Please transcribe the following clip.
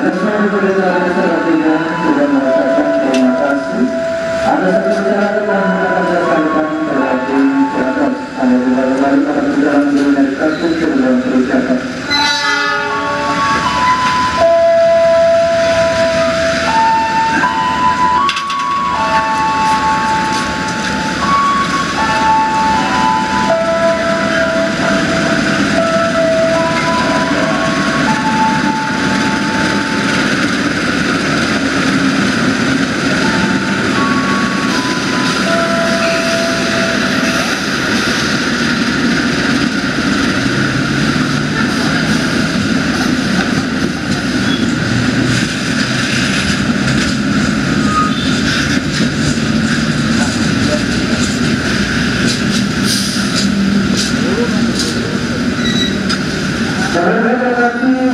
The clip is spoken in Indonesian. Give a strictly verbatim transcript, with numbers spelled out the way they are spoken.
Atas nama pemerintahan selanjutnya sudah merasakan terima kasih. Ada satu masyarakat yang akan saya sampaikan berarti atas ada beberapa kali pada perjalanan dari satu ke dalam kerusakan. Terima kasih.